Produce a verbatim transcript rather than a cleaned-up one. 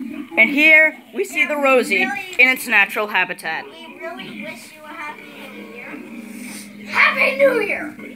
And here we see Yeah, the we Rosie really- in its natural habitat. We really wish you a happy new year. Happy New Year!